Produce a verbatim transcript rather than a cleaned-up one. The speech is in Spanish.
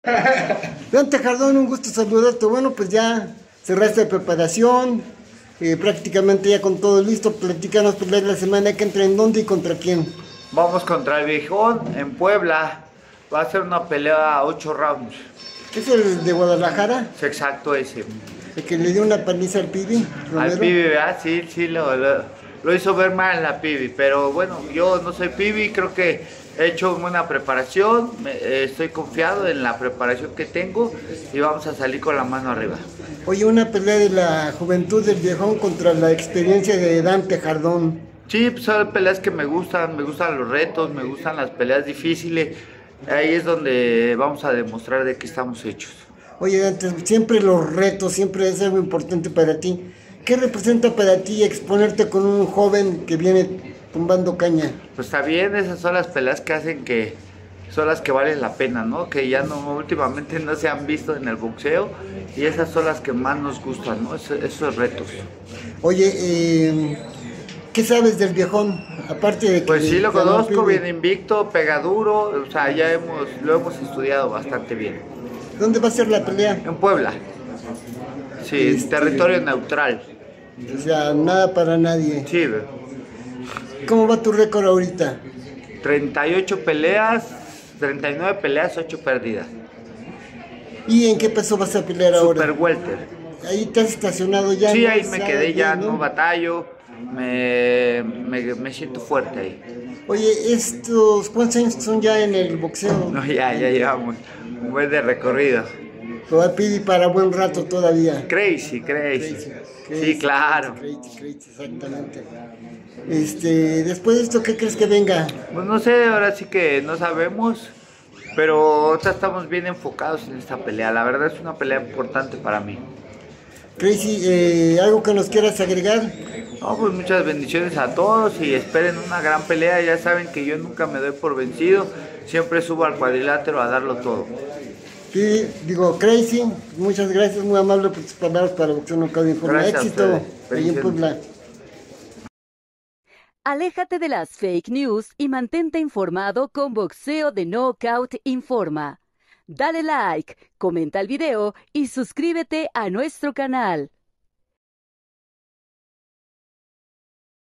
Dante Jardón, un gusto saludarte. Bueno, pues ya cerraste la preparación, eh, prácticamente ya con todo listo. Platícanos pues la semana que entra, ¿en dónde y contra quién? Vamos contra el Viejón en Puebla. Va a ser una pelea a ocho rounds. ¿Es el de Guadalajara? Es exacto ese. El que le dio una paliza al Pibi Romero. Al Pibi, ¿verdad? Sí, sí, lo, lo, lo hizo ver mal en la Pibi. Pero bueno, yo no soy Pibi, creo que he hecho buena preparación. Me, eh, estoy confiado en la preparación que tengo y vamos a salir con la mano arriba. Oye, una pelea de la juventud del Viejón contra la experiencia de Dante Jardón. Sí, pues son peleas que me gustan, me gustan los retos, me gustan las peleas difíciles. Ahí es donde vamos a demostrar de qué estamos hechos. Oye, Dante, siempre los retos, siempre es algo importante para ti. ¿Qué representa para ti exponerte con un joven que viene tumbando caña? Pues está bien, esas son las peleas que hacen que son las que valen la pena, ¿no? Que ya no últimamente no se han visto en el boxeo y esas son las que más nos gustan, ¿no? Esos, esos retos. Oye, eh, ¿qué sabes del Viejón? Aparte de que pues sí, lo conozco, Pibi. bien invicto, pega duro, o sea, ya hemos, lo hemos estudiado bastante bien. ¿Dónde va a ser la pelea? En Puebla. Sí, este... territorio neutral. O sea, nada para nadie. Sí. ¿Cómo va tu récord ahorita? treinta y ocho peleas, treinta y nueve peleas, ocho perdidas. ¿Y en qué peso vas a pelear Super ahora? Super welter. Ahí te has estacionado ya. Sí, ¿no? ahí me quedé ya, ¿no? ¿no? batallo, me, me, me siento fuerte ahí. Oye, estos, ¿cuántos años son ya en el boxeo? No, ya, ya llevamos un buen de recorrido. Lo va a pedir para buen rato todavía. Crazy, crazy. Crazy, crazy, sí, claro. Crazy, crazy, exactamente. Este, después de esto, ¿qué crees que venga? Pues no sé, ahora sí que no sabemos, pero ahorita estamos bien enfocados en esta pelea. La verdad es una pelea importante para mí. Crazy, eh, ¿algo que nos quieras agregar? No, pues muchas bendiciones a todos y esperen una gran pelea. Ya saben que yo nunca me doy por vencido, siempre subo al cuadrilátero a darlo todo. Sí, digo, Crazy, muchas gracias, muy amable por tus palabras para Boxeo Knockout Informa. Éxito ahí en Puebla. Aléjate de las fake news y mantente informado con Boxeo de Knockout Informa. Dale like, comenta el video y suscríbete a nuestro canal.